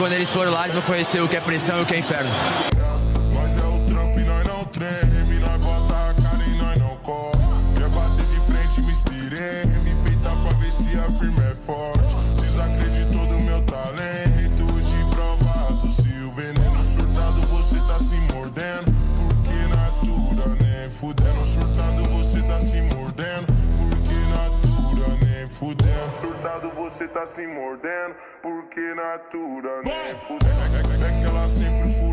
quando eles foram lá, eles vão conhecer o que é pressão e o que é inferno. Nós é o trampo e nós não treme, nós bota a cara e nós não corre. Quer bater de frente, me estirei, me peitar pra ver se a firma é forte. Desacreditou do meu talento, de provado. Se o veneno surtado, você tá se mordendo. Porque natura, né? Fudendo surtado, você tá se mordendo. Porque natura, né? Fudendo surtado, você tá se mordendo. Porque natura, né? Fudendo. É que ela sempre fudeu.